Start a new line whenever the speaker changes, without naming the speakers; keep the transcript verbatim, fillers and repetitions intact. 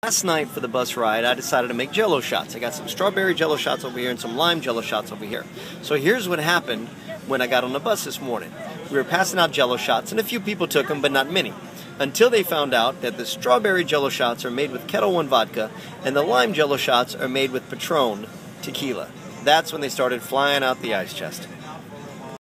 Last night for the bus ride, I decided to make Jell-O shots. I got some strawberry Jell-O shots over here and some lime Jell-O shots over here. So here's what happened when I got on the bus this morning. We were passing out Jell-O shots, and a few people took them, but not many. Until they found out that the strawberry Jell-O shots are made with Ketel One vodka, and the lime Jell-O shots are made with Patron tequila. That's when they started flying out the ice chest.